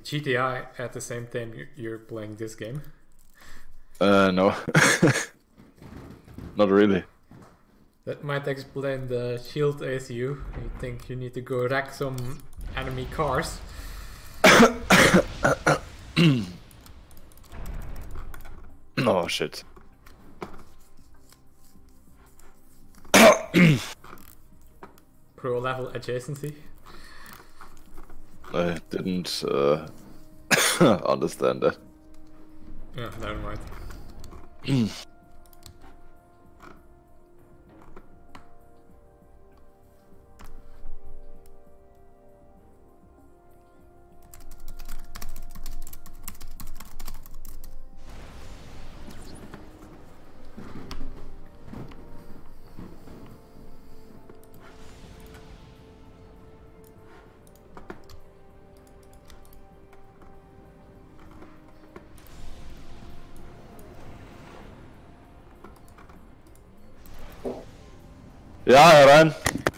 GTI at the same time you're playing this game? No. Not really. That might explain the shield ACU. You think you need to go wreck some enemy cars? Oh shit. Pro level adjacency? I didn't understand that. Yeah, never mind. Ja, herein.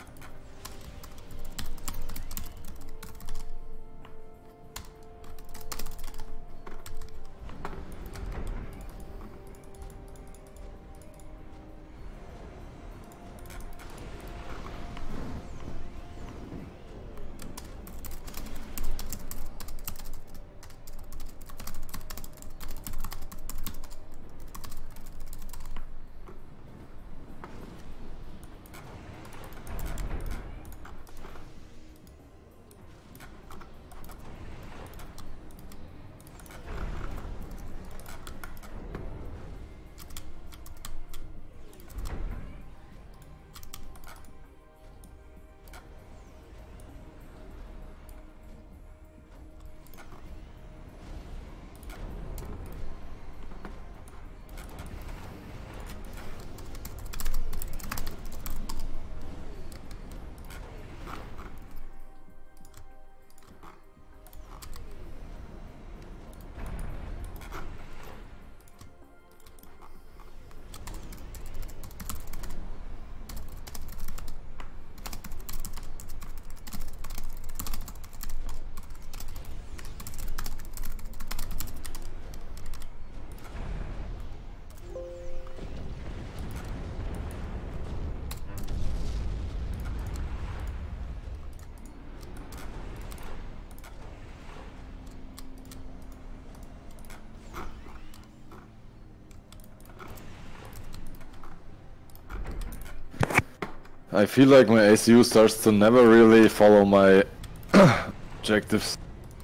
I feel like my ACU starts to never really follow my objectives.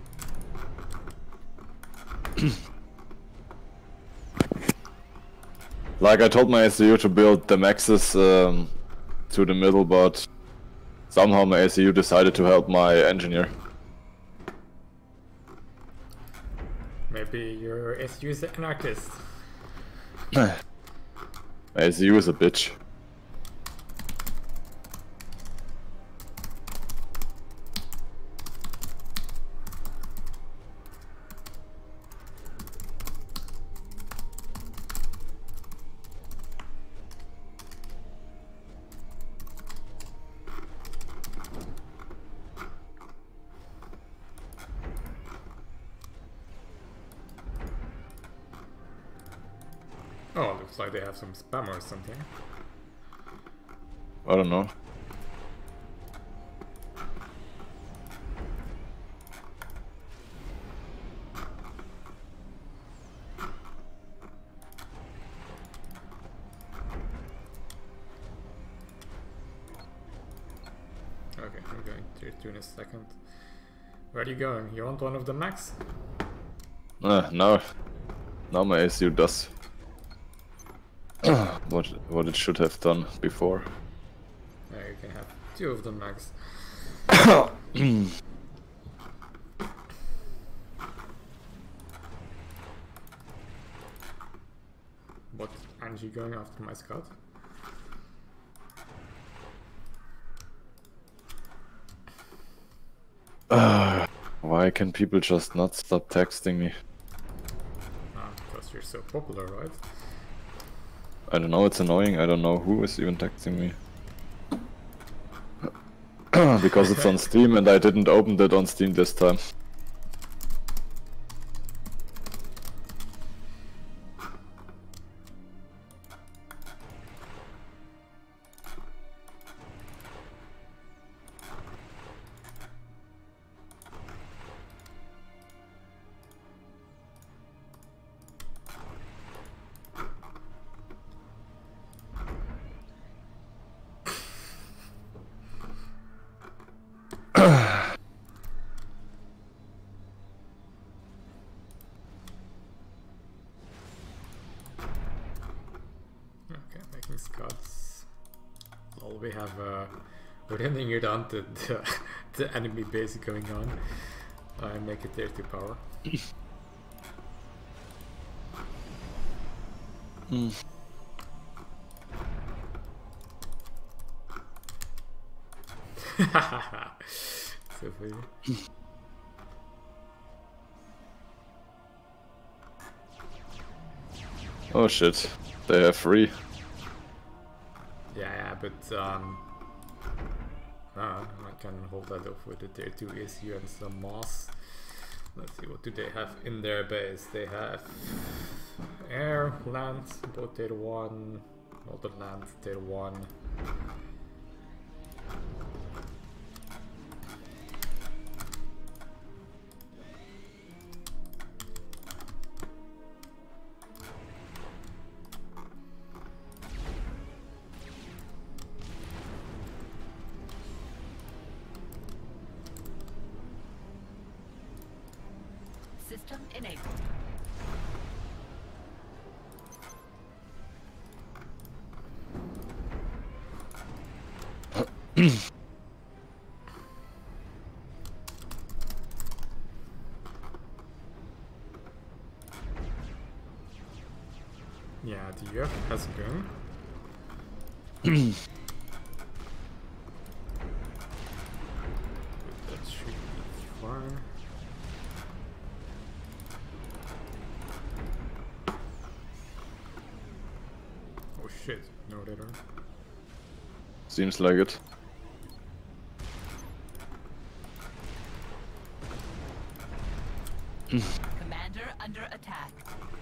Like I told my ACU to build the maxes to the middle, but somehow my ACU decided to help my engineer. Maybe your ACU is an anarchist. My ACU is a bitch. Oh, looks like they have some spam or something. I don't know. Okay, I'm going to in a second. Where are you going? You want one of the max? No. Now my ACU does what it should have done before. Yeah, you can have two of the max. What, Angie going after my scout? Why can people just not stop texting me? Ah, because you're so popular, right? I don't know, it's annoying. I don't know who is even texting me. Because it's on Steam and I didn't open it on Steam this time. Scots. Well, we have we're running around the enemy base going on. I make it there to power. So funny. Oh shit, they have 3. Yeah, but I can hold that off with the tier 2 ACU and some moss. Let's see, what do they have in their base? They have air, land, both tier 1, other land, tier 1. System enabled. Yeah, the UF has been. That should be fine. Oh shit, no they don't. Seems like it. Commander under attack.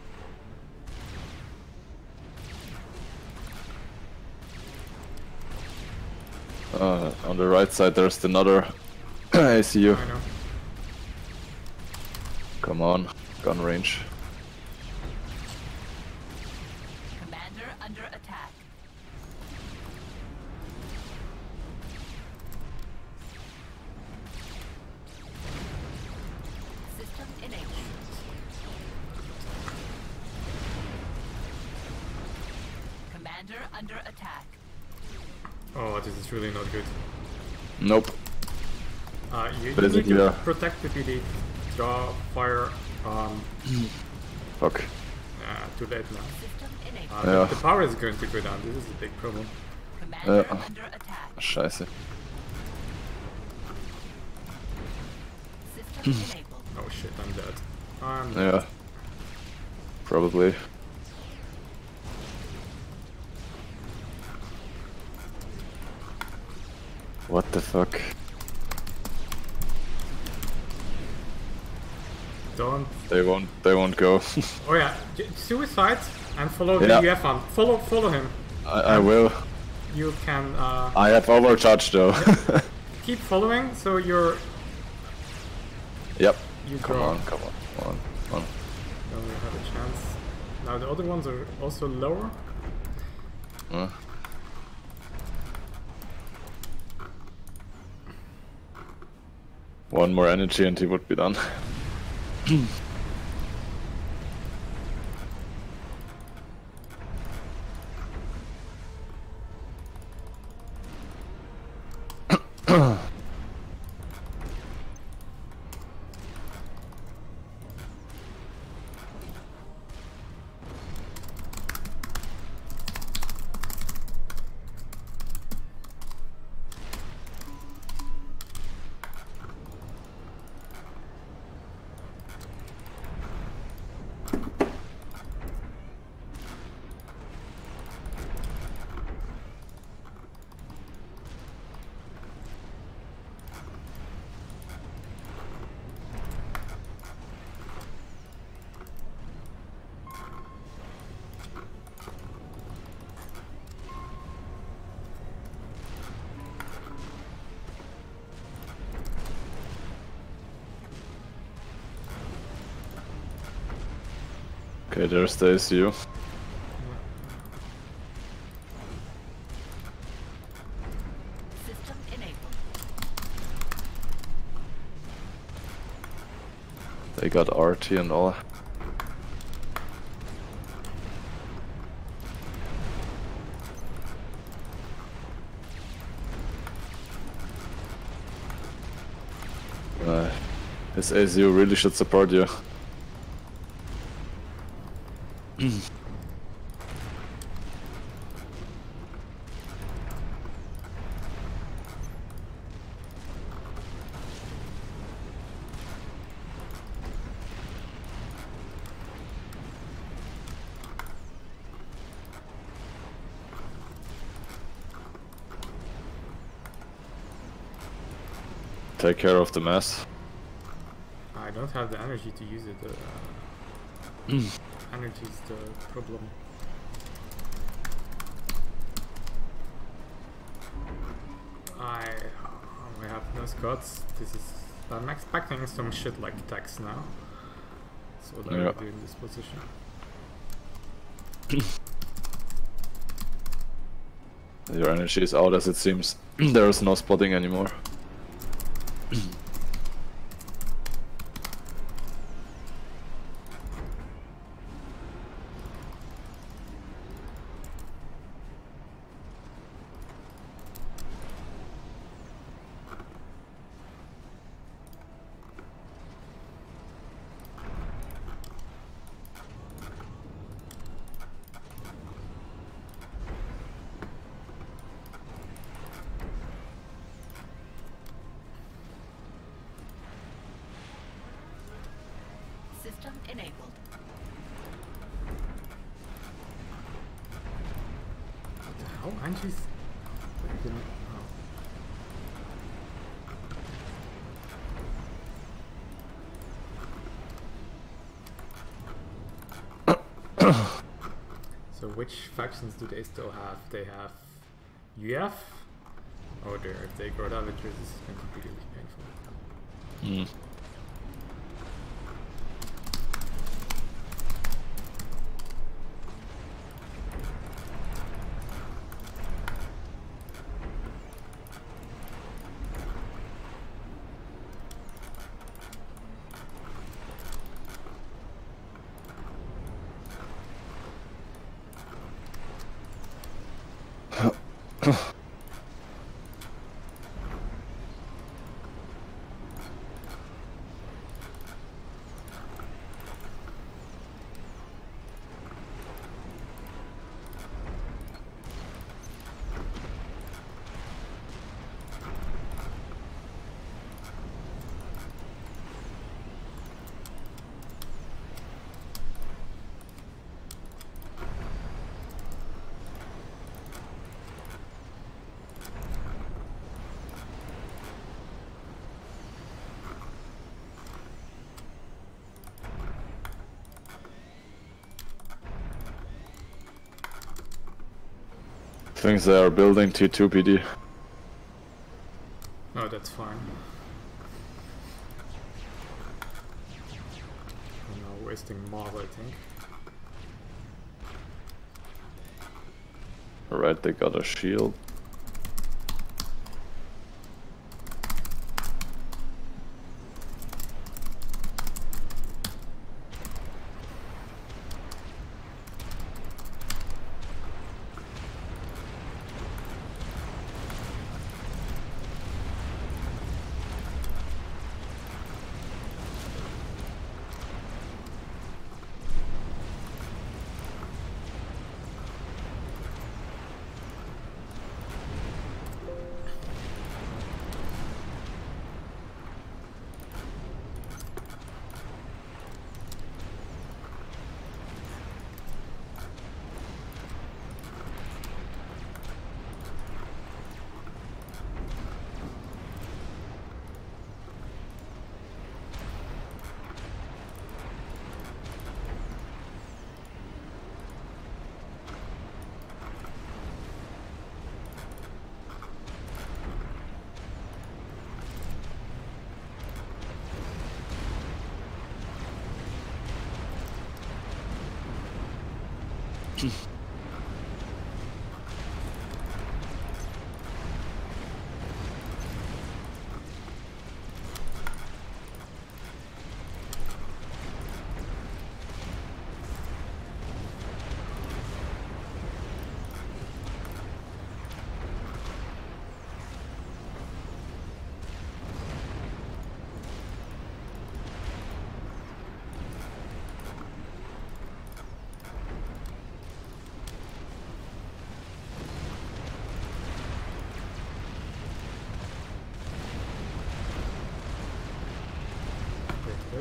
On the right side there's another ACU. I know. Come on, gun range. Commander under attack. System enabled. Commander under attack. Oh, this is really not good. Nope. You But is need it to here? protect the PD. Draw fire. Fuck. Too late now. System enabled. Yeah. The power is going to go down. This is a big problem. Commander under attack. Scheiße. System enabled. Oh shit, I'm dead. I'm dead. Yeah. Probably. What the fuck? Don't. They won't go. Oh yeah, suicide and follow Yeah. the UF on. Follow him. I will. You can I have overcharged though. keep following, so you're. Yep. You Come draw. on, come on, come on, come on. Then we have a chance. Now the other ones are also lower. One more energy and he would be done. Okay, there's the ACU. System enabled. They got RT and all. This ACU really should support you. Take care of the mess. I don't have the energy to use it. Energy is the problem. I have no scots. I'm expecting some shit like text now. That's what I would do in this position. Your energy is out as it seems. There is no spotting anymore. System enabled. What the hell? Angie's... So which factions do they still have? They have UF? Oh dear, if they grow damage, this is going to be really painful. Things they are building T2 PD. Oh, that's fine. I'm now wasting mod, I think. Alright, they got a shield.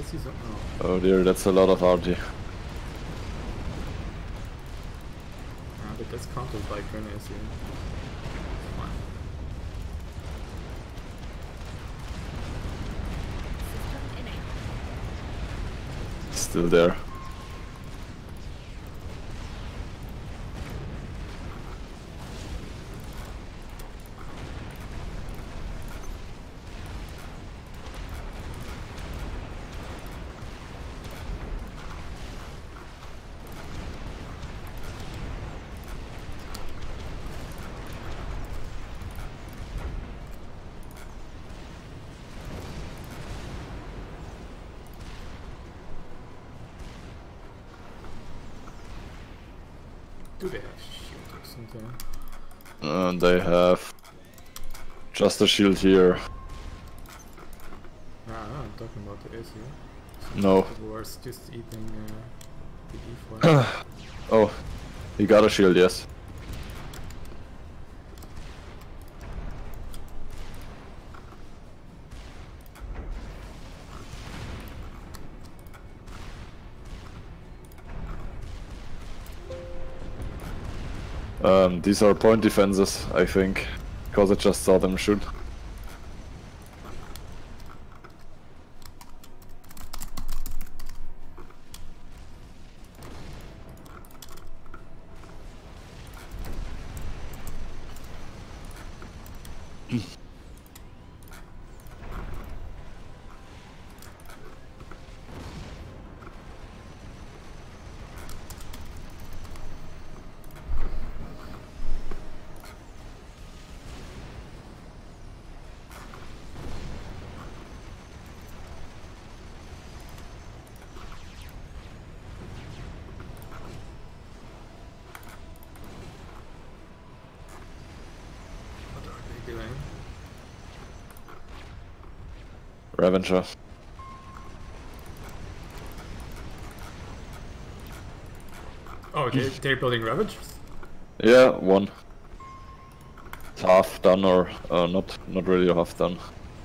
see some. Oh dear, that's a lot of RT. But that's countered by Gren AC. Fine. System enabled. Still there. Do they have shield or something? They have just a shield here. I'm talking about the AC. No. Who are just eating the E4. Oh, he got a shield, yes. These are point defenses, I think, because I just saw them shoot. What are they doing? Ravager. Oh, they're building Ravagers? Yeah, one. It's half done, or not really half done.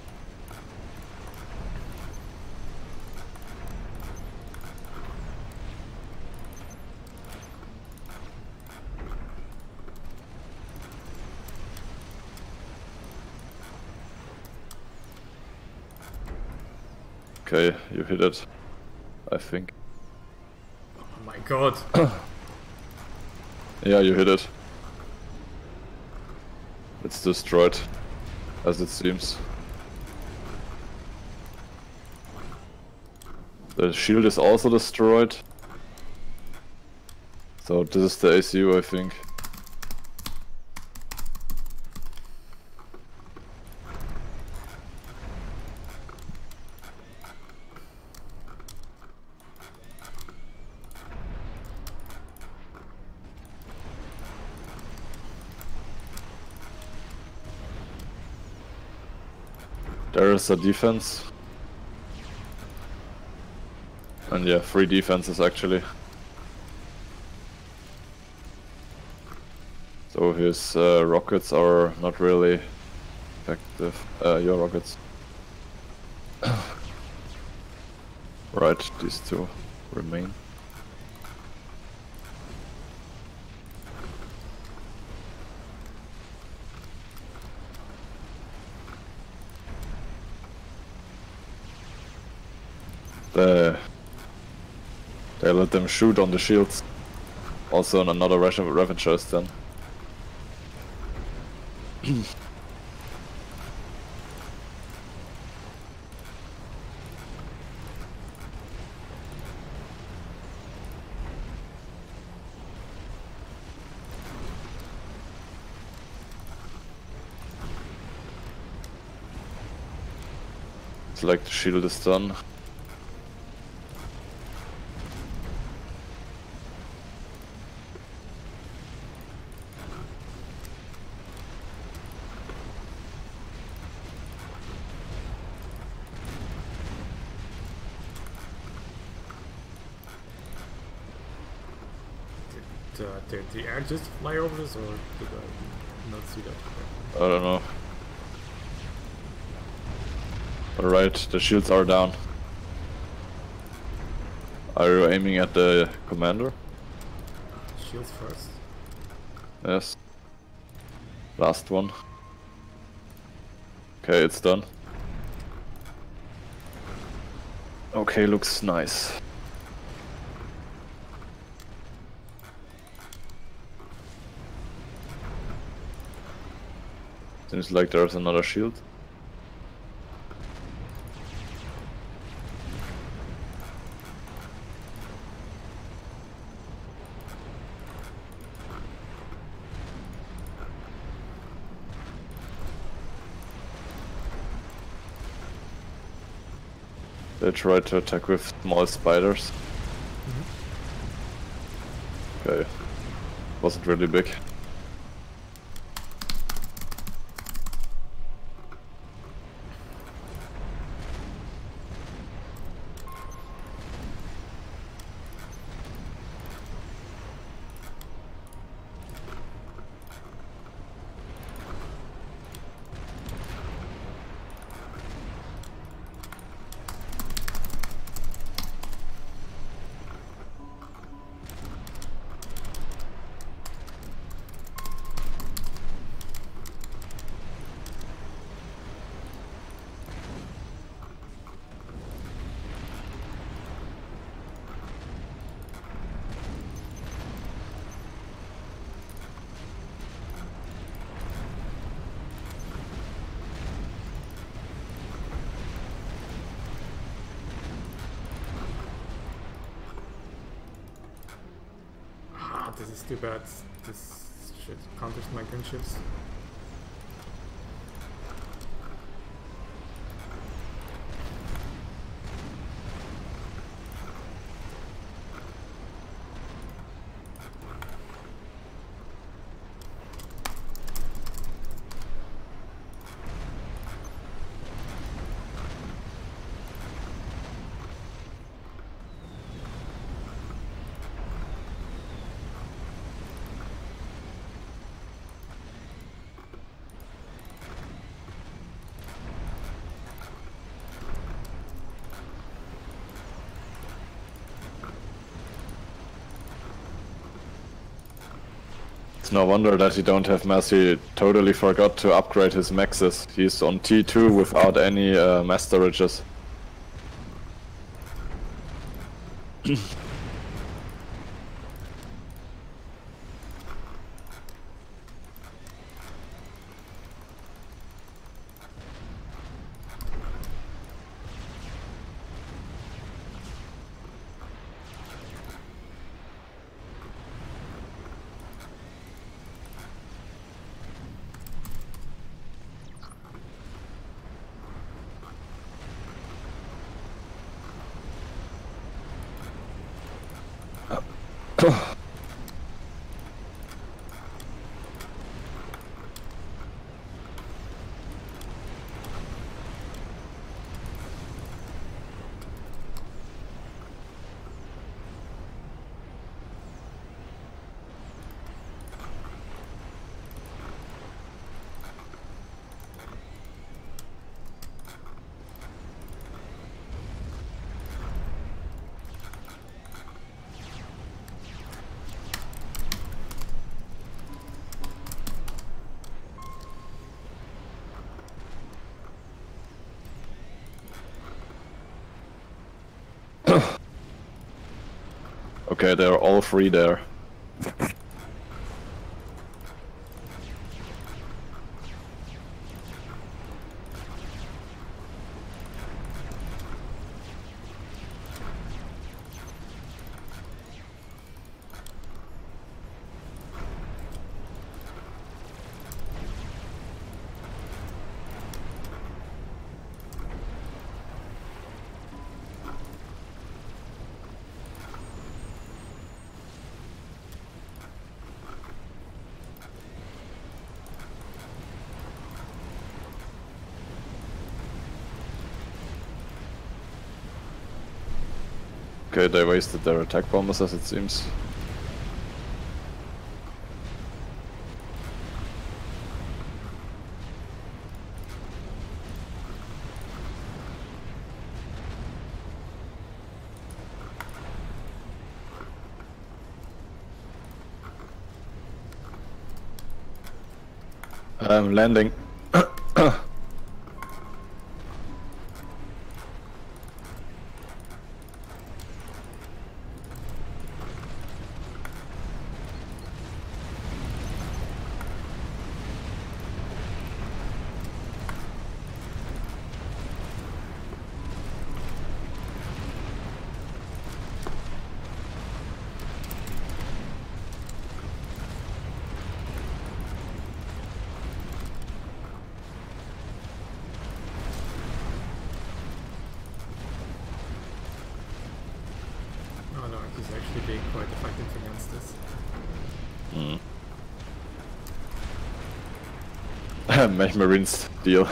Okay, you hit it, I think. Oh my god. Yeah, you hit it. It's destroyed, as it seems. The shield is also destroyed. So this is the ACU, I think. There is a defense. And yeah, 3 defenses actually. So his rockets are not really effective. Your rockets. Right, these 2 remain. They let them shoot on the shields. Also another Ravager is then. It's like the shield is done. Did the air just fly over this, or did I not see that? I don't know. Alright, the shields are down. Are you aiming at the commander? Shields first. Yes. Last one. Okay, it's done. Okay, looks nice. Seems like there's another shield. They tried to attack with small spiders. Okay. Wasn't really big. Ah, this is too bad. This shit counters my gunships. It's no wonder that he don't have mass. He totally forgot to upgrade his maxes. He's on T2 without any mass storages. Okay, they're all three there. Okay, they wasted their attack bombers as it seems. I'm landing. Oh no, he's actually being quite effective against this. Mech Marines deal.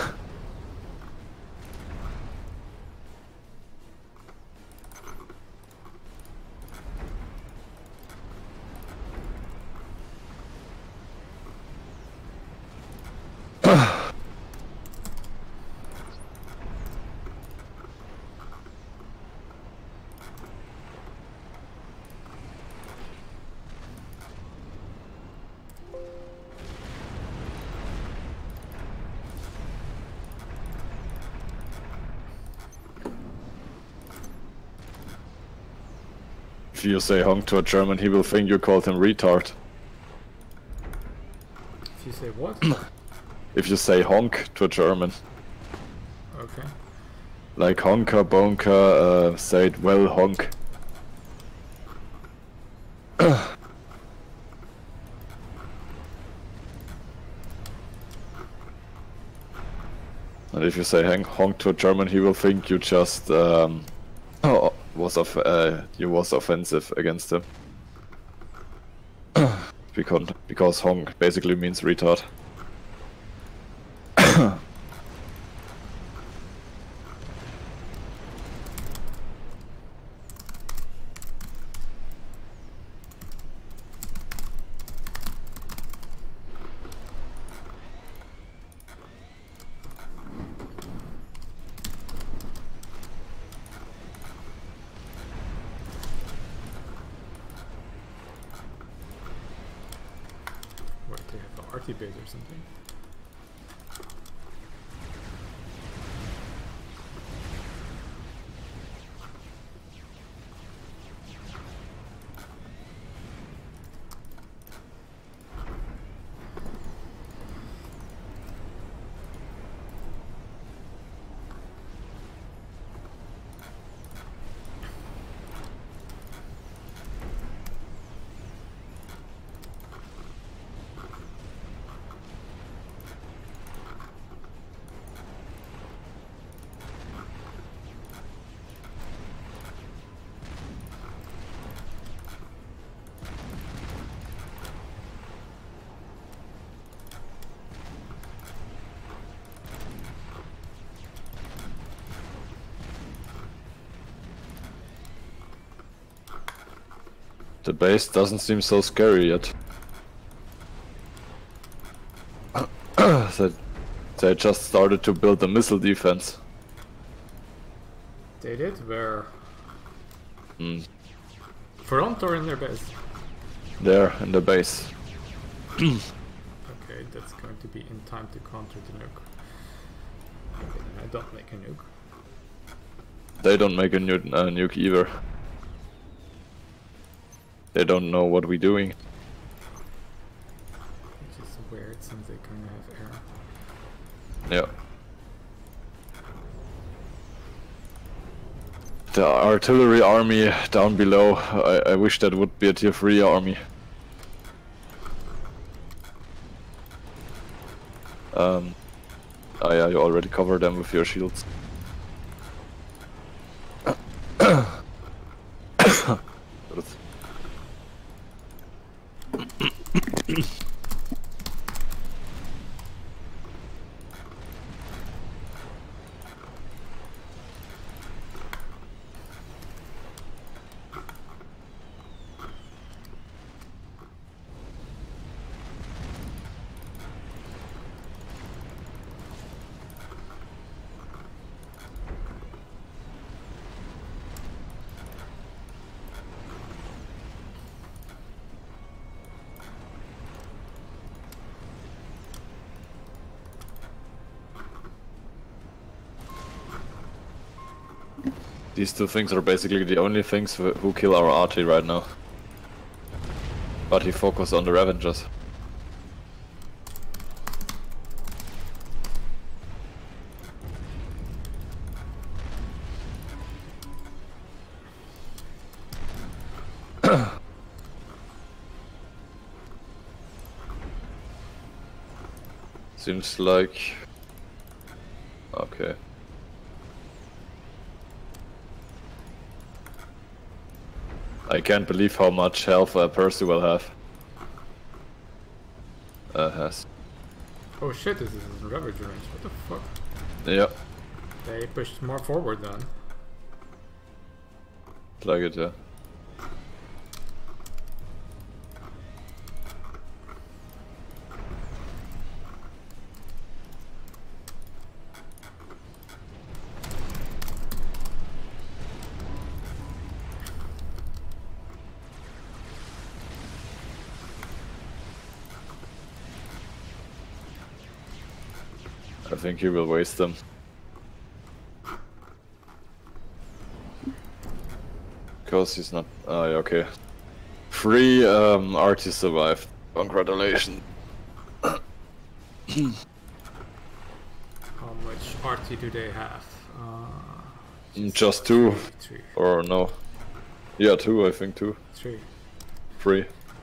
If you say honk to a German, he will think you called him retard. If you say what? If you say honk to a German. Okay. Like honker, bonker, say it well honk. And if you say honk to a German, he will think you just you was offensive against him. because honk basically means retard. Wait, they have an arty base or something. The base doesn't seem so scary yet. They just started to build a missile defense. They did? Where? Mm. Front or in their base? There, in the base. Okay, that's going to be in time to counter the nuke. Okay, then I don't make a nuke. They don't make a nuke either. They don't know what we're doing. Which is weird since they kind of have air. Yeah. The artillery army down below, I wish that would be a tier 3 army. Oh yeah, you already covered them with your shields. These two things are basically the only things who kill our arty right now. But he focused on the Revengers. Seems like... Okay. I can't believe how much health Percy will have. Has. Oh shit, this is Ravager range. What the fuck? Yeah. They pushed more forward then. Like it, yeah. I think he will waste them. Because he's not... Oh, yeah, okay. 3 artists survived. Congratulations. How much RT do they have? Just 2. 3. Or no. Yeah, 2, I think 2. 3. 3.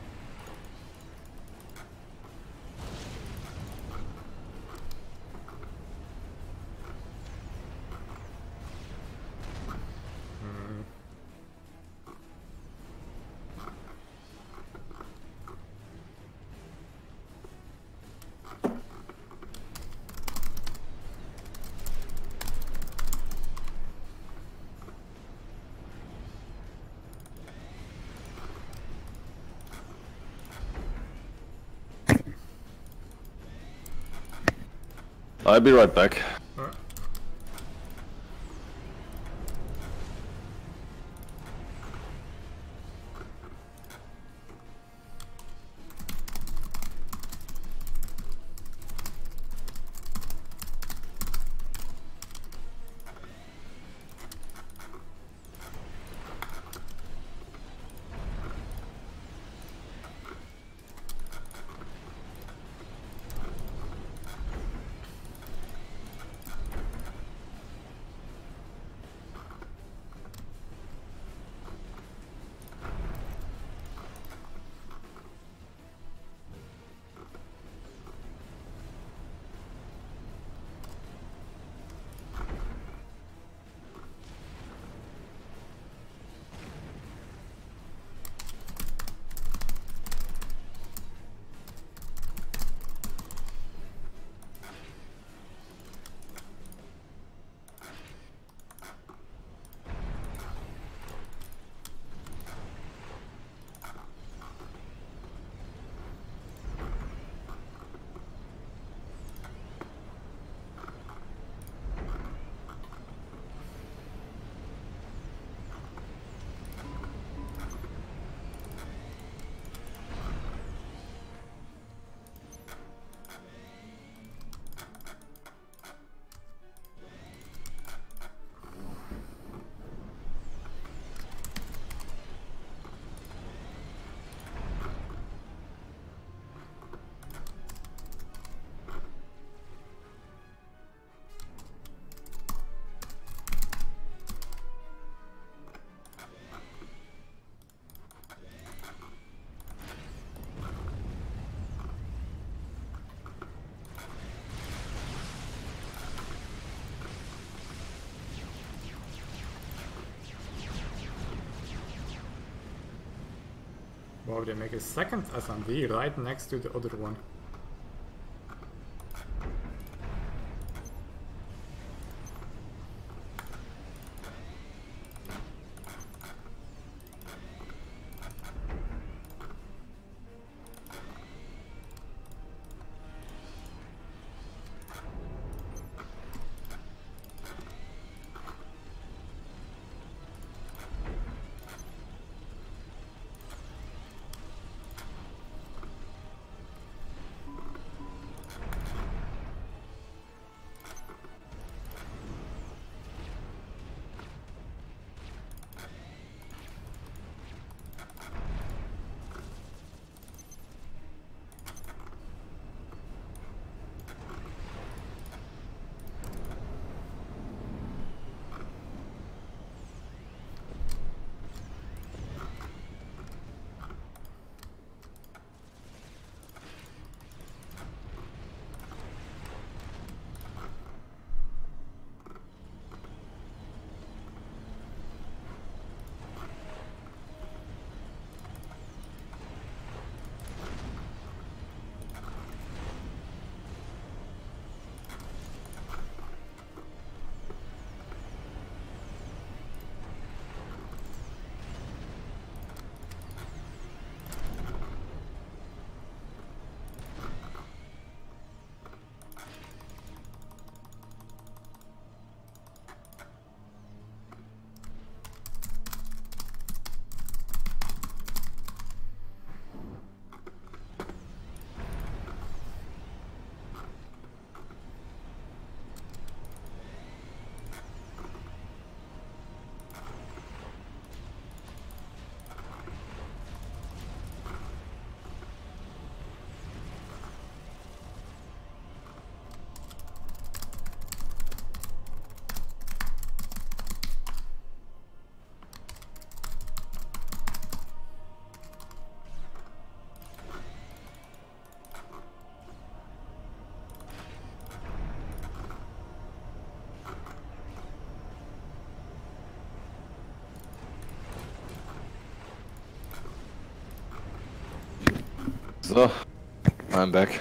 I'll be right back. Alright. Wow, they make a second SMV right next to the other one. So, I'm back.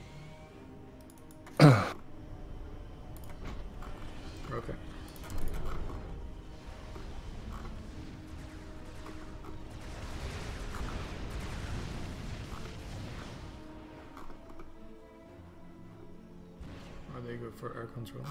Okay. Are they good for air control?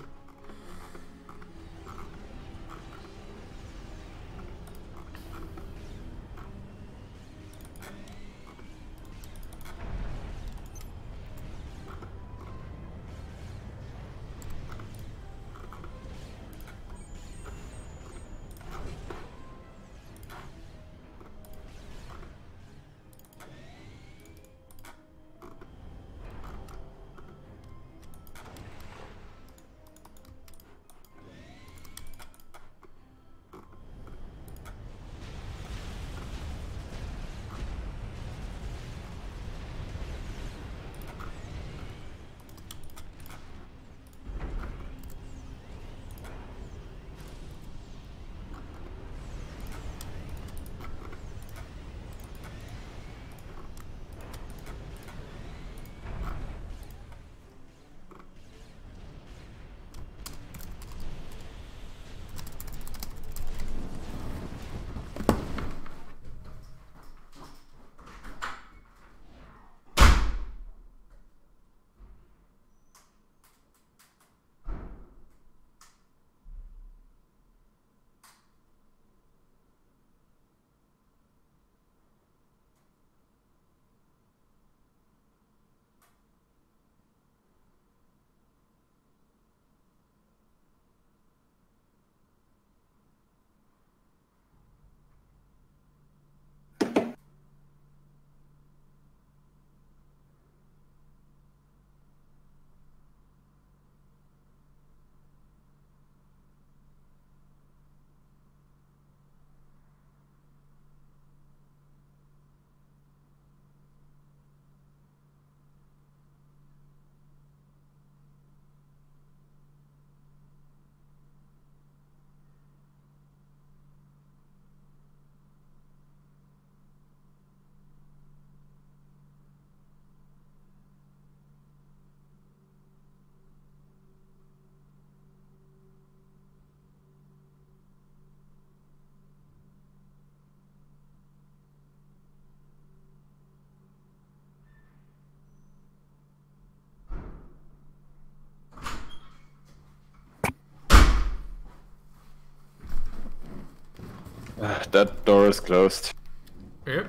That door is closed. Yep.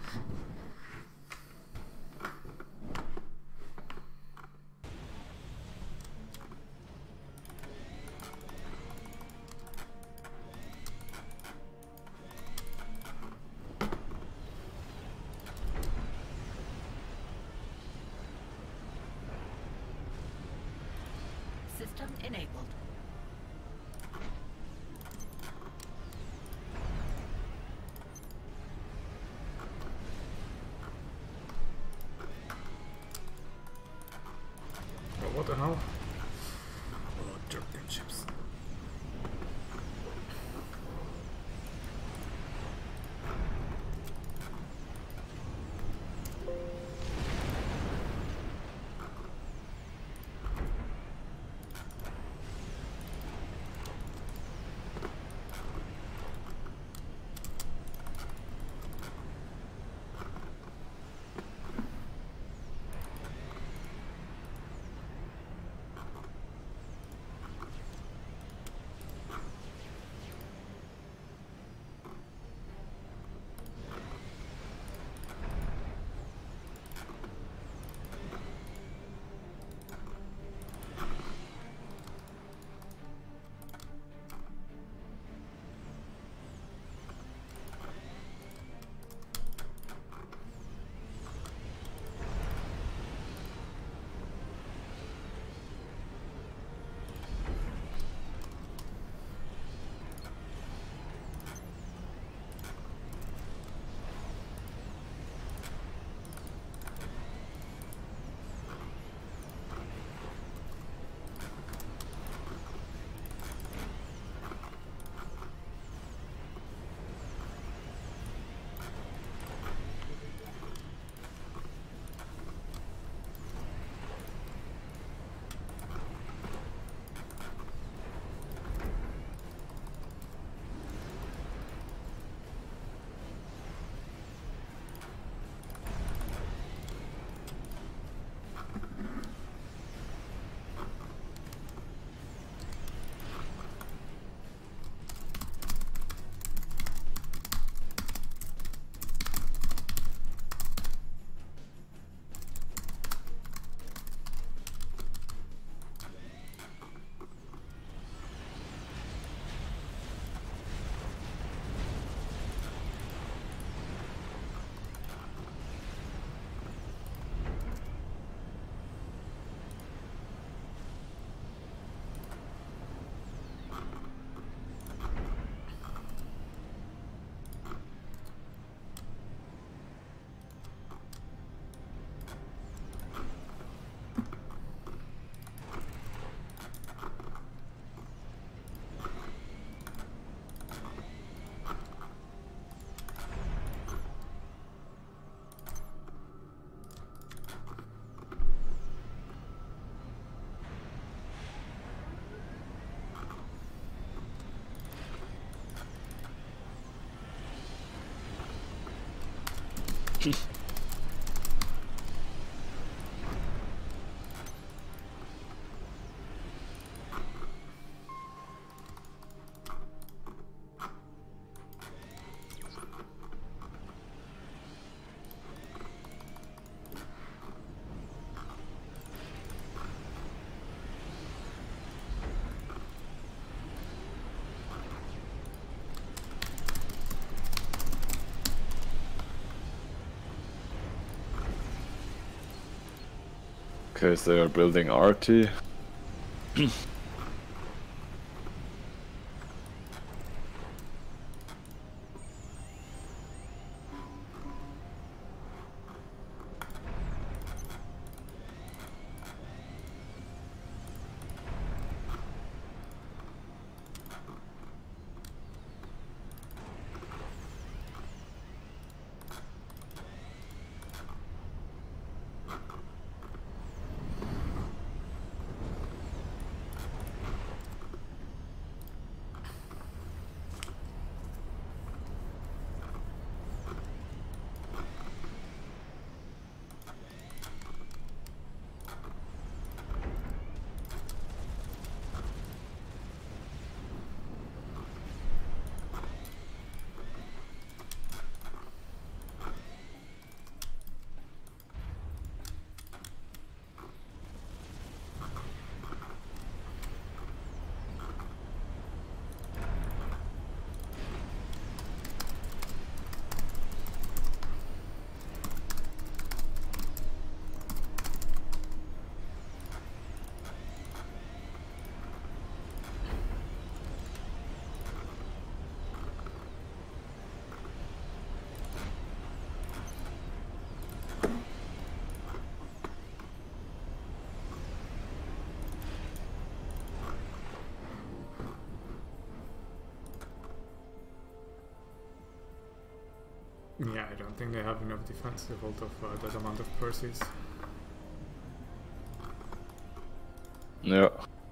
System enabled. Oh, what the hell? Oh, championships. Okay, so they are building RT. Yeah, I don't think they have enough defense to hold off that amount of Perseus. Yeah.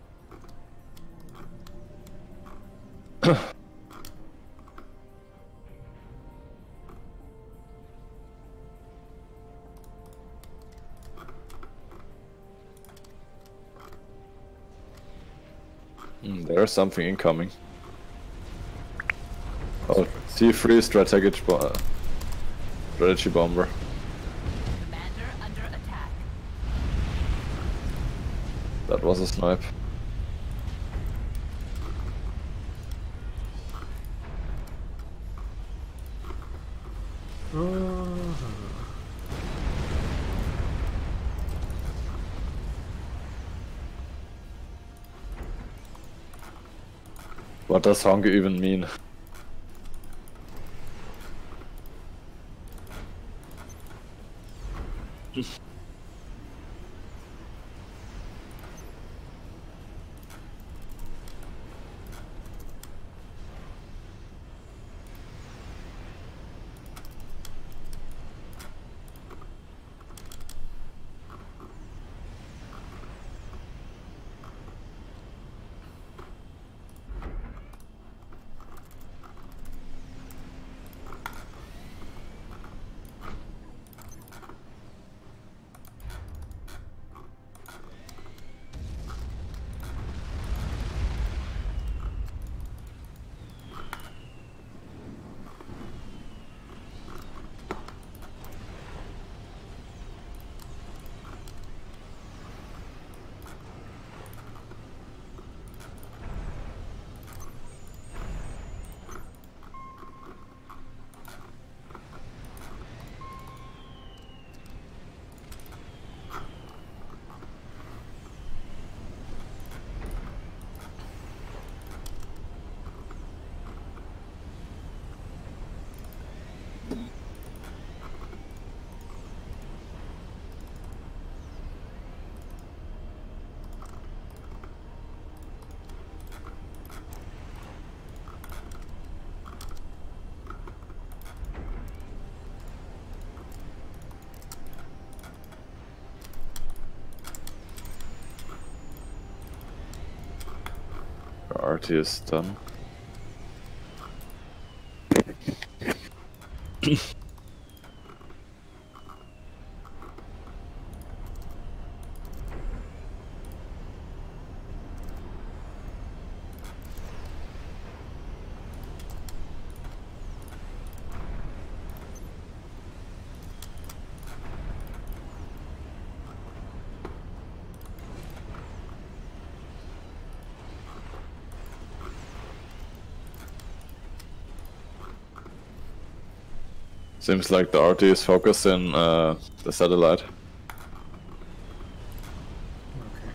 There's something incoming. Oh, T3 strategy bomber. Commander under attack. That was a snipe. What does hunger even mean? RT is done. Seems like the RT is focusing the satellite. Okay.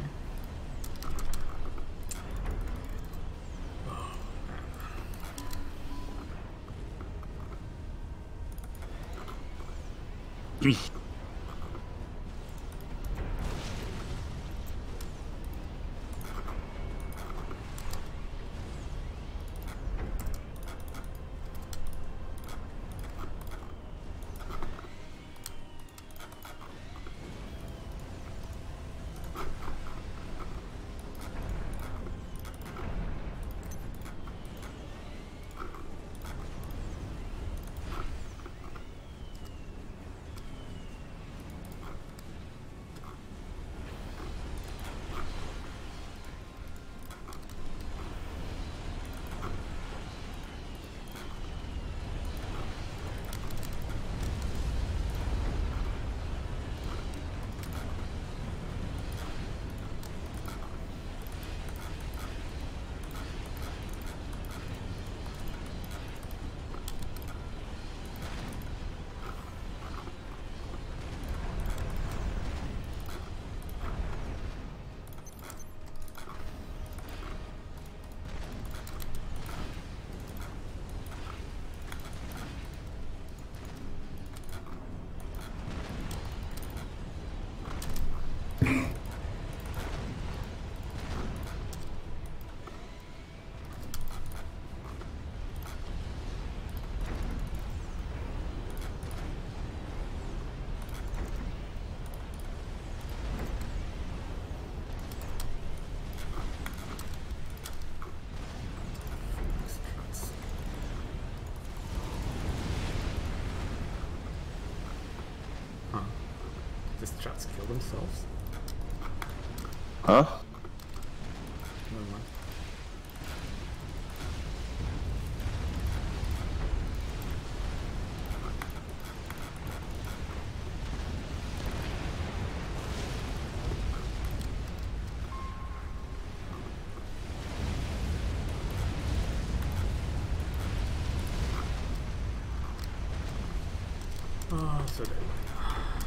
Huh. Did the strats kill themselves? Huh? Never mind. Oh, so there we go.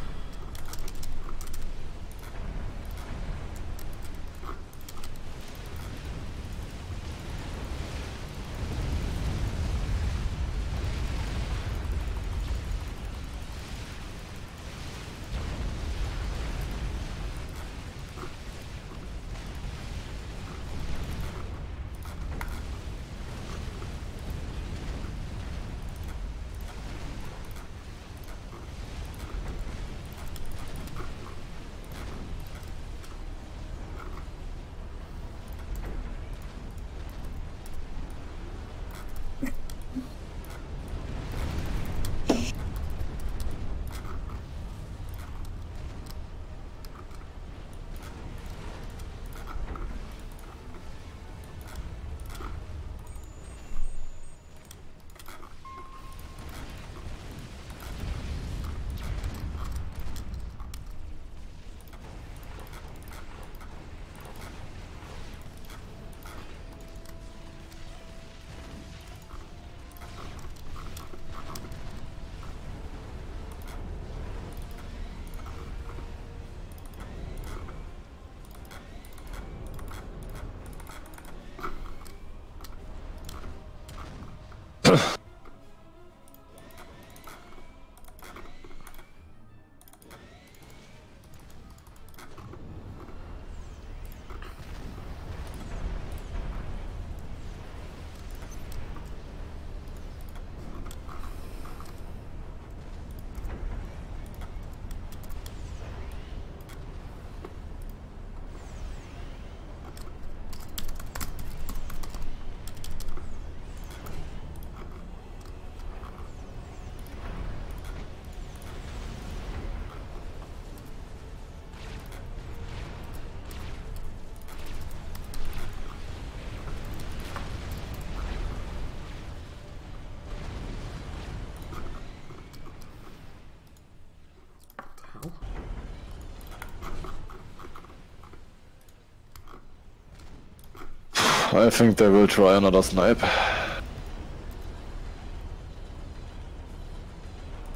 I think they will try another snipe.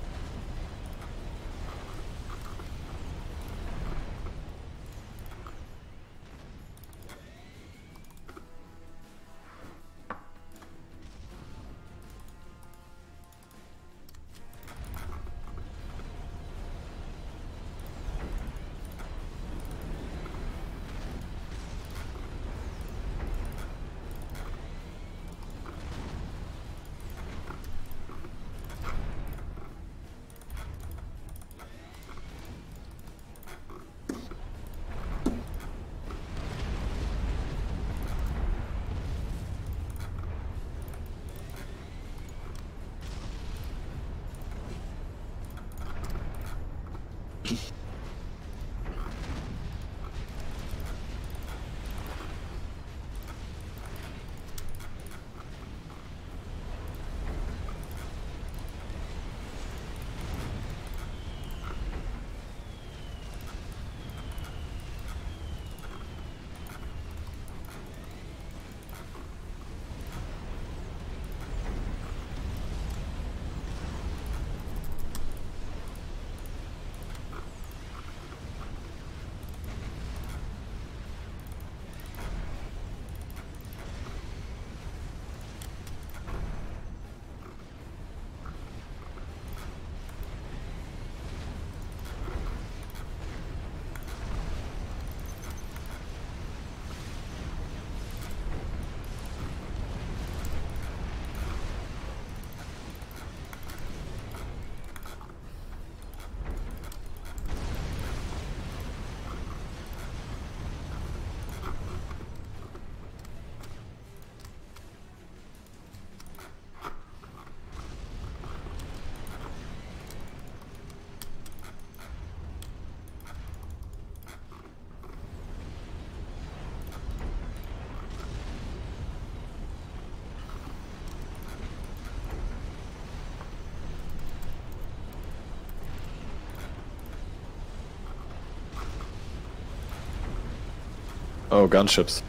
Oh, gunships.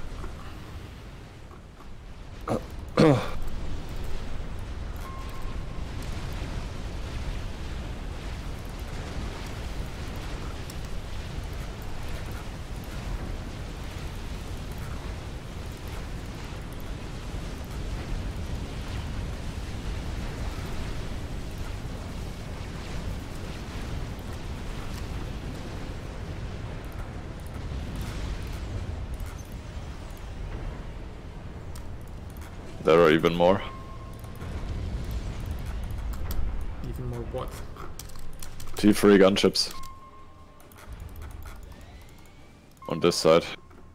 There are even more. Even more what? T3 gunships. On this side.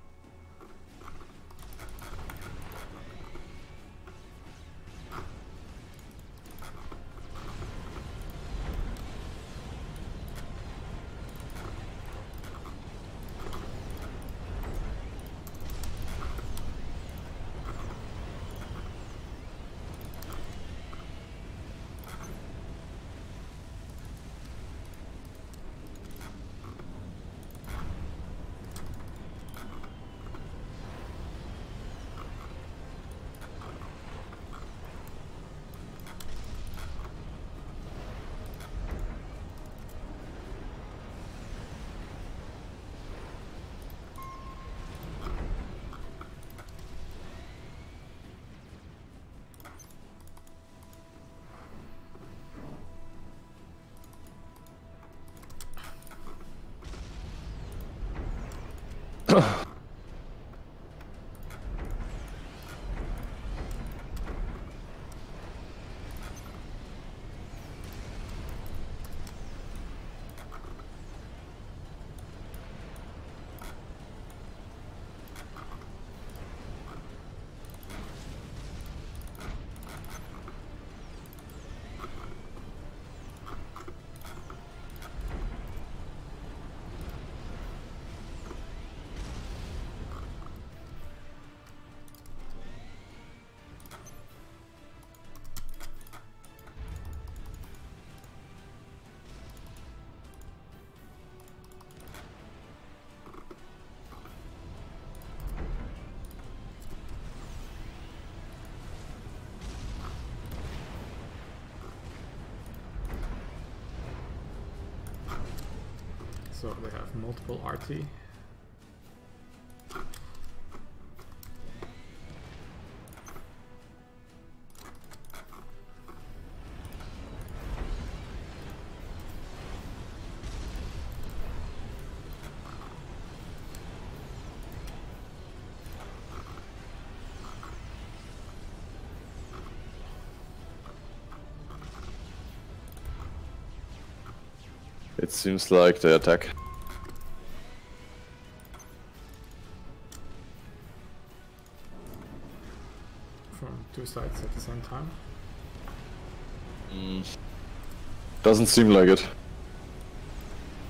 So they have multiple RT. It seems like they attack. From two sides at the same time. Doesn't seem like it.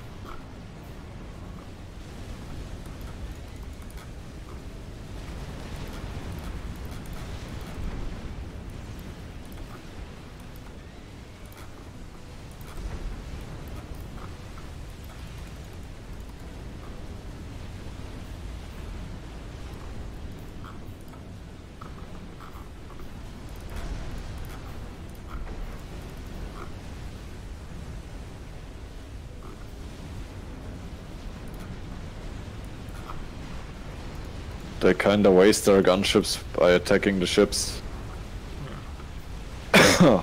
They kinda waste their gunships by attacking the ships. Yeah.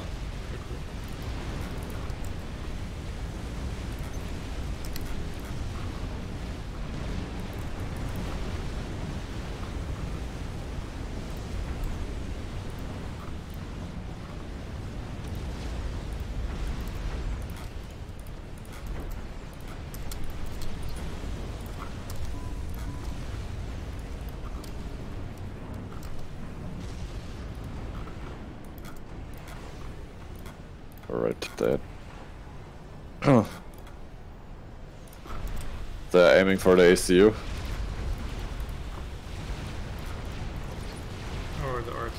Alright, they're aiming for the ACU. Or the RT.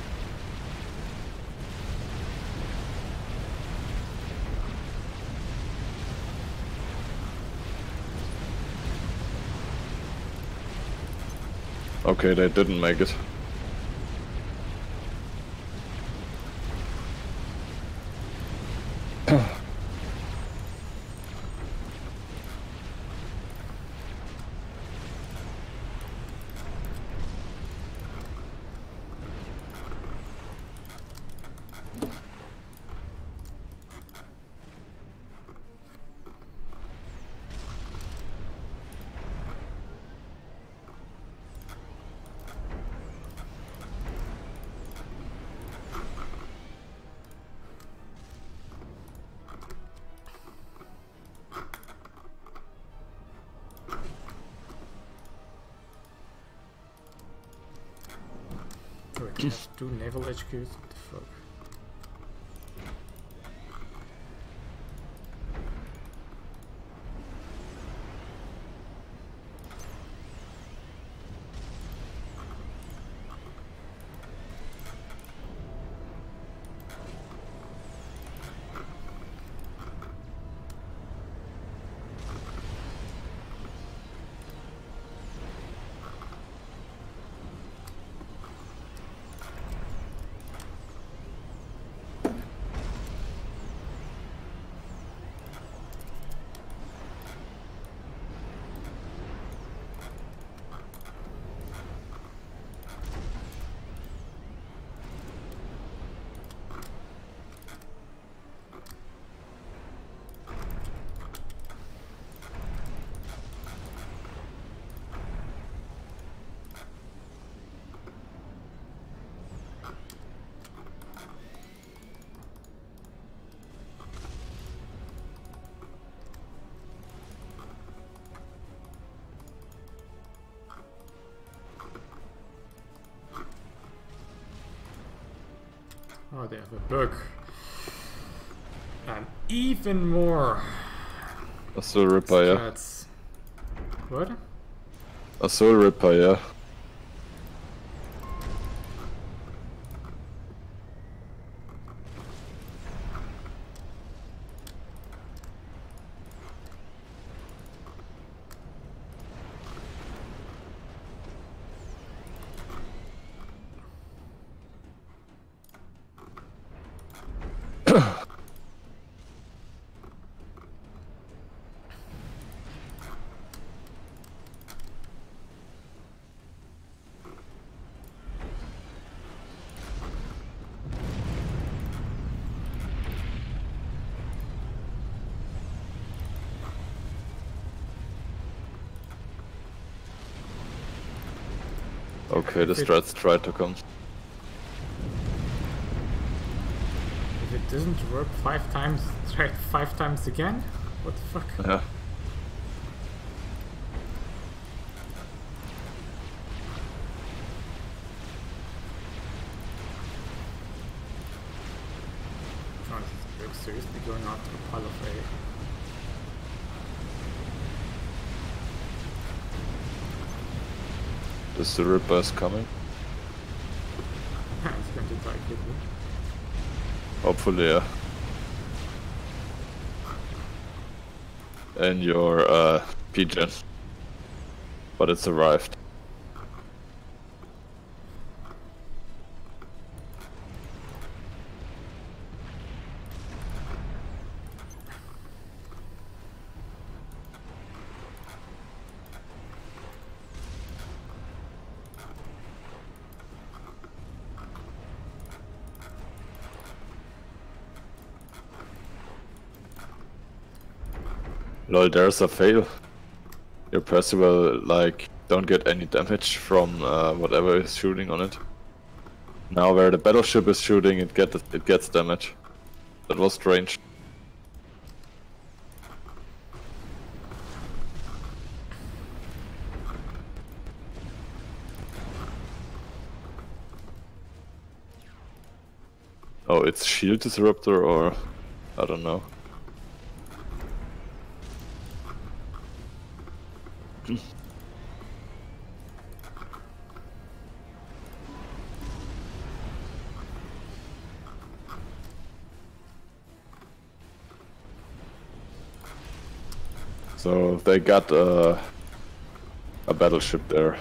Okay, they didn't make it. Oh, I can have 2 naval HQs? What the fuck? Oh, they have a bug. And even more. A Soul Ripper, yeah. That's... What? A Soul Ripper, yeah. Okay, the strats tried to come. If it doesn't work 5 times, try it 5 times again? What the fuck? Yeah. Oh, this is seriously going after a pile of A. The Soul Ripper is coming. It's going to die quickly. Hopefully, yeah. And your pigeon. But it's arrived. Lol, there's a fail. Your Percival, like, don't get any damage from whatever is shooting on it. Now where the battleship is shooting, it gets damage. That was strange. Oh, it's shield disruptor or I don't know. So they got a battleship there.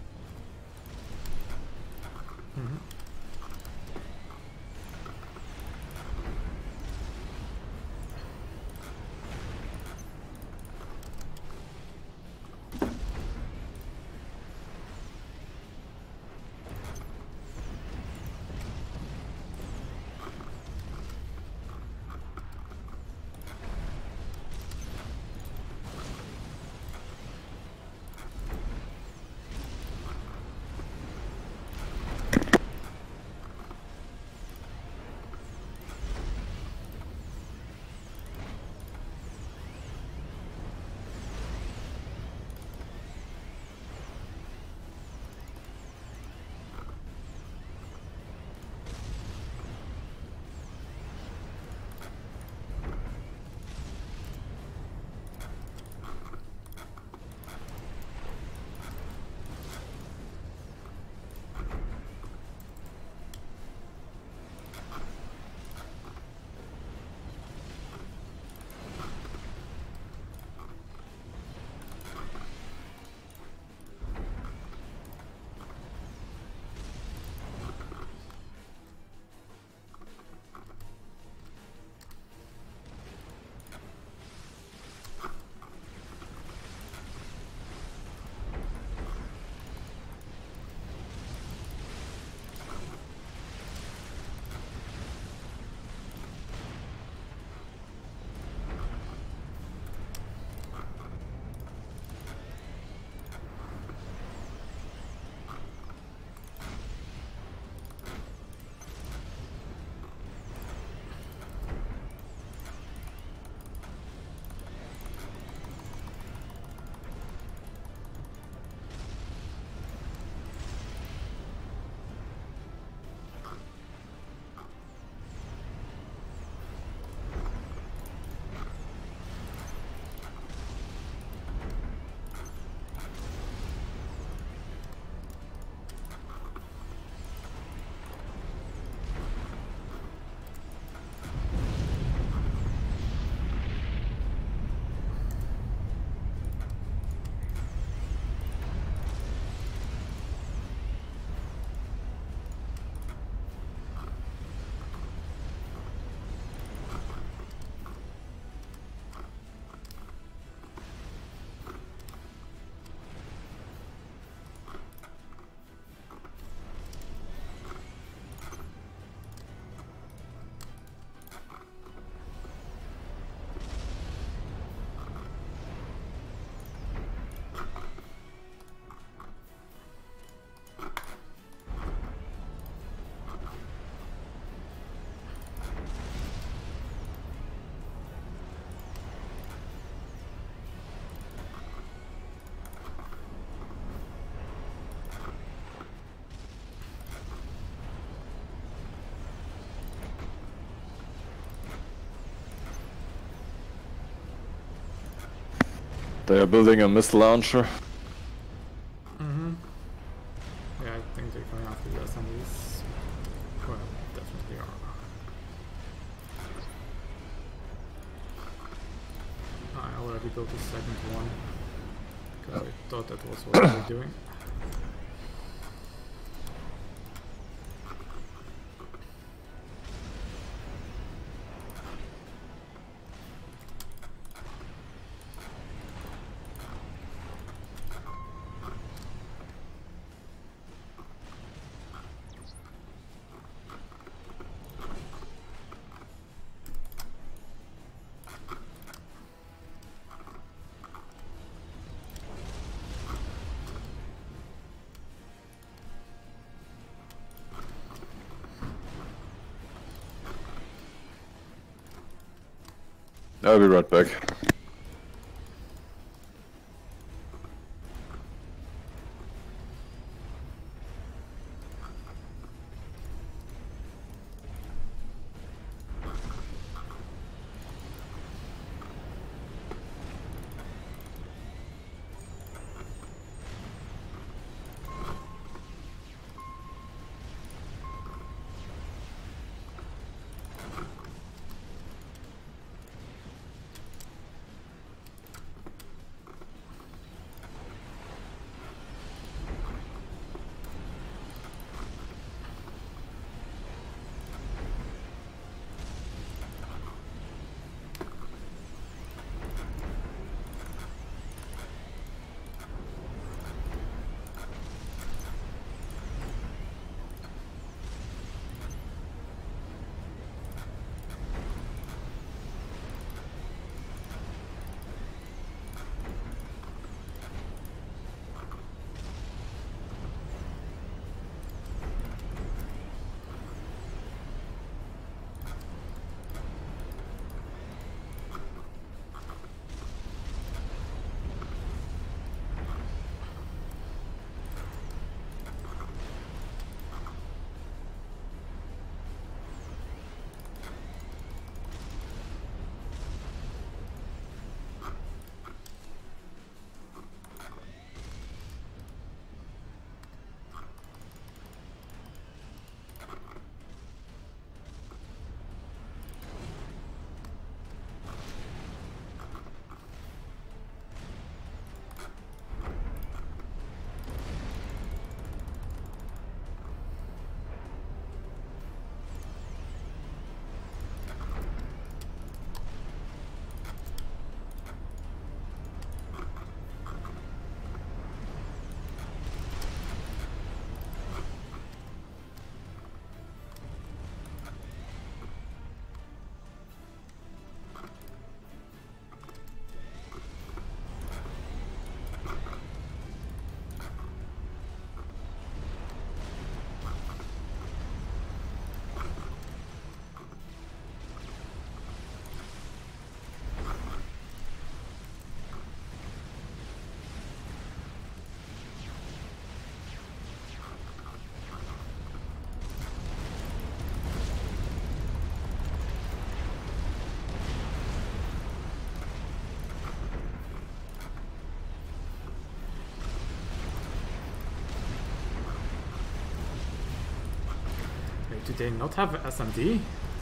They are building a missile launcher. Yeah, I think they're going after the assemblies. Well, definitely are. I already built the second one, because I thought that was what they were doing. I'll be right back. Wait, do they not have SMD?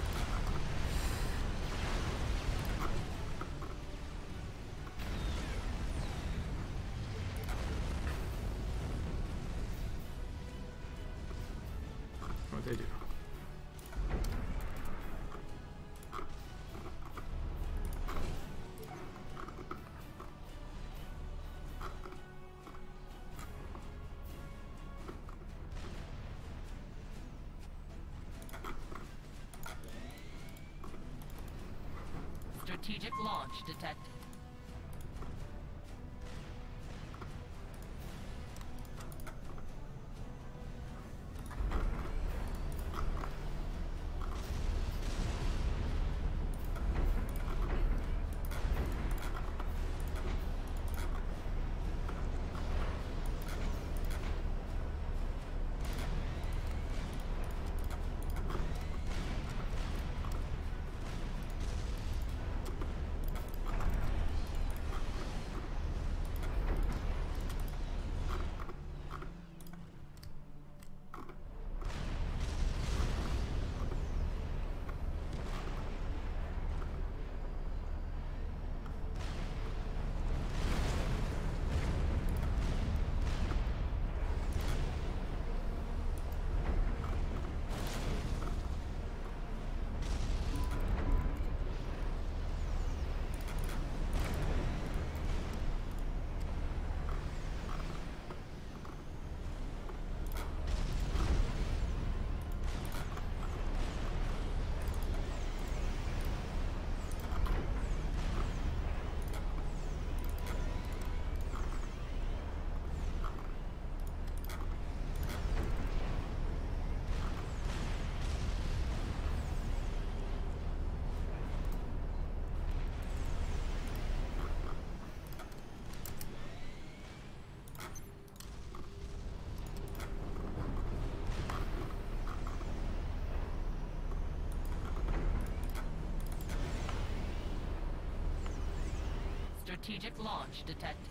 Oh, they do. Strategic launch detected. Strategic launch detected.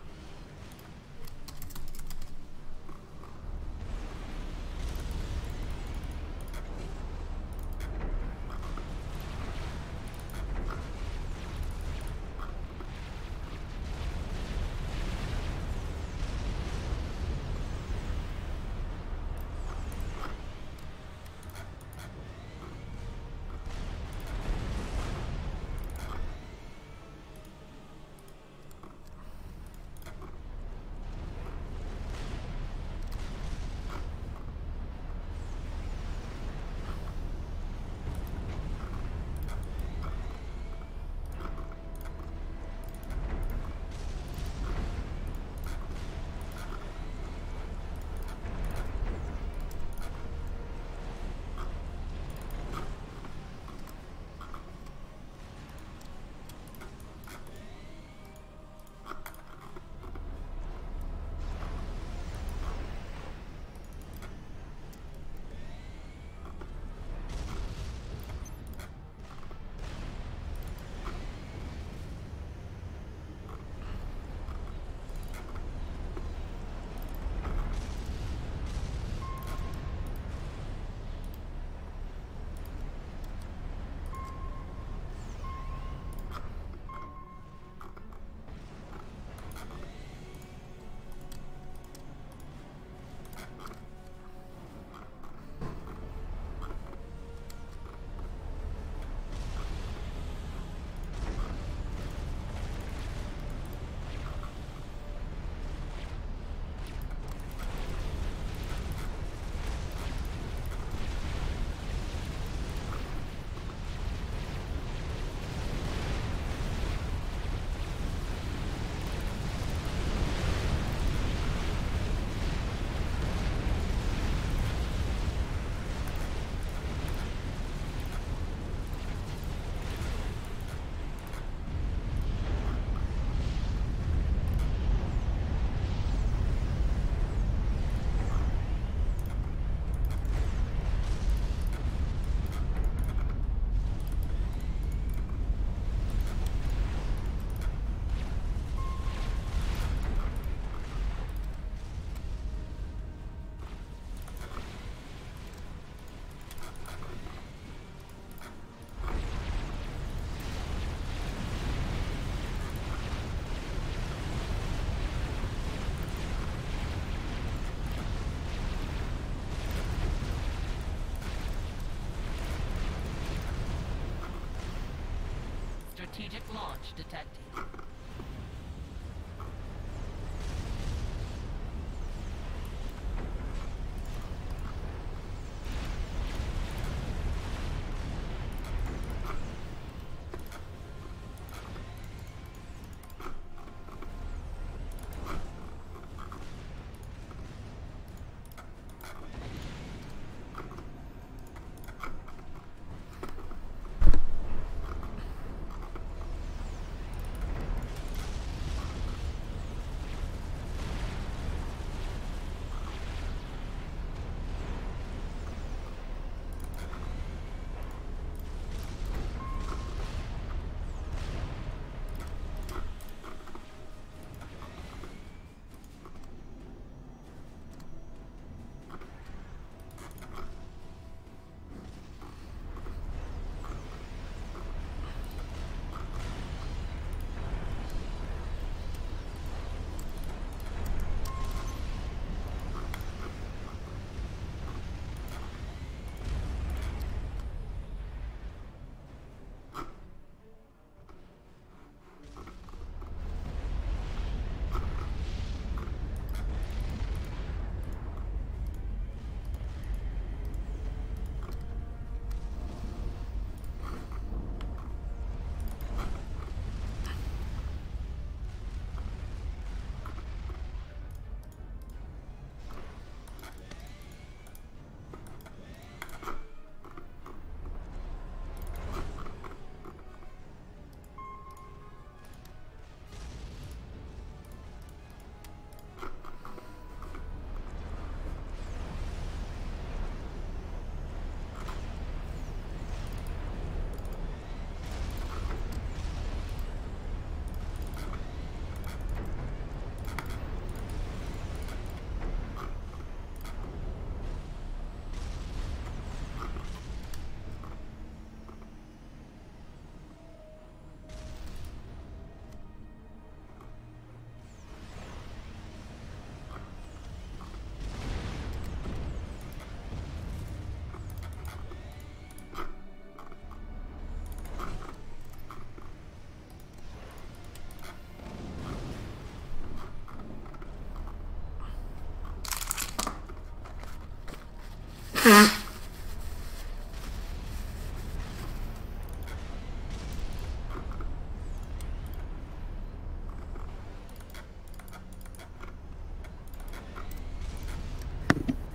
Strategic launch detected.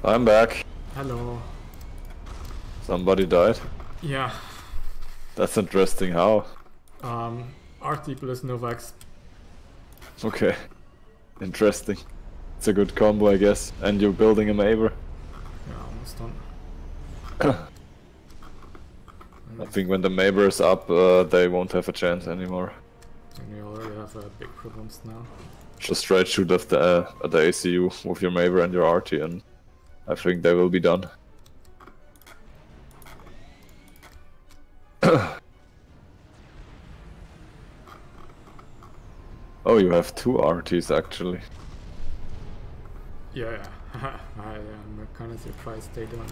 I'm back. Hello. Somebody died. Yeah. That's interesting. How? RT plus Novax. Okay. Interesting. It's a good combo, I guess. And you're building a Maver. Yeah, almost done. I think when the Maver is up, they won't have a chance anymore. And we already have big problems now. Just straight shoot at the ACU with your Maver and your RT, and I think they will be done. Oh, you have 2 RTs actually. Yeah, yeah. I'm kind of surprised they don't.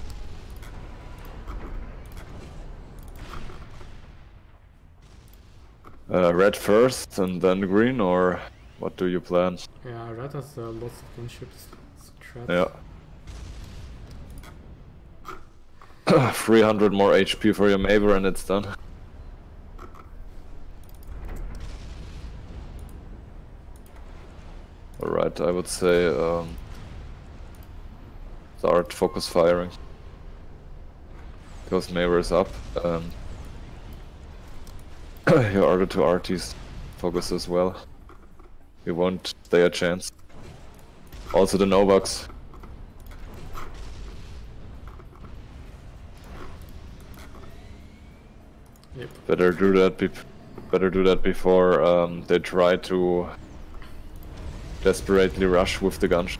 Red first and then green, or what do you plan? Yeah, Red has lots of gunships. Yeah. 300 more HP for your Maver and it's done. Alright, I would say start focus firing. Because Maver is up. Your other 2 RTs focus as well. We won't stay a chance. Also the Novax. Yep. Better do that before they try to desperately rush with the gunship.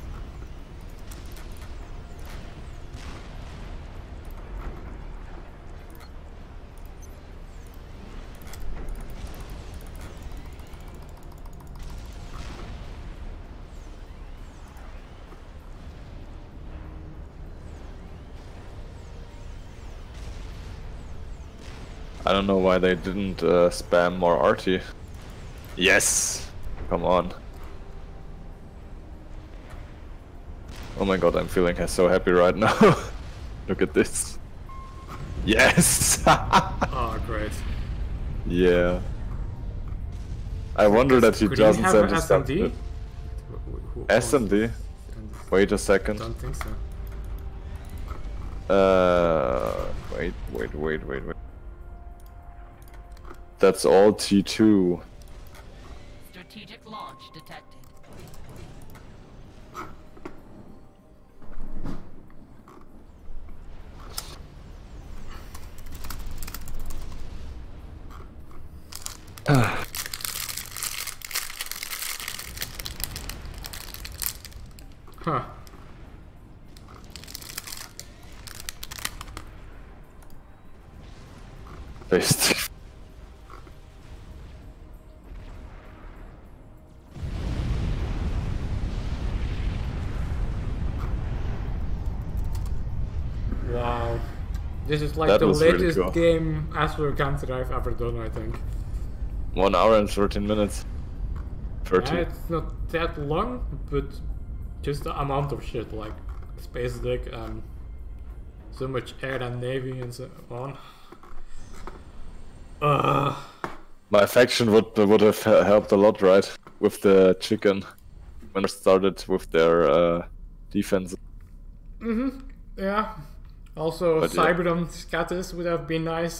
I don't know why they didn't spam more RT. Yes! Come on. Oh my god, I'm feeling so happy right now. Look at this. Yes! Oh, great. Yeah. I wonder that he Could doesn't have send an his stuff. SMD? SMD? Wait a second. Don't think so. Wait. That's all T2. Strategic launch detected. Huh. Based. Wow. This is like That the was really latest cool. game after Cancer I've ever done, I think. 1 hour and 13 minutes. 30. Yeah, it's not that long, but just the amount of shit, like space deck and so much air and navy and so on. My faction would have helped a lot, right? With the chicken when they started with their defense. Yeah. Also, But yeah. Cyberdom Scatus would have been nice.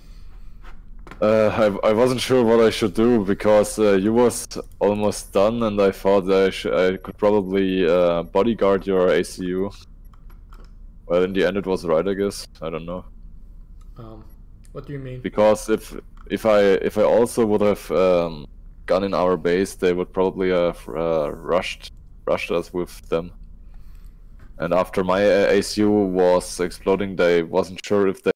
I wasn't sure what I should do because you was almost done, and I thought I could probably bodyguard your ACU. Well, in the end, it was right, I guess. I don't know. What do you mean? Because if I also would have gone in our base, they would probably have rushed us with them. And after my ACU was exploding, they wasn't sure if they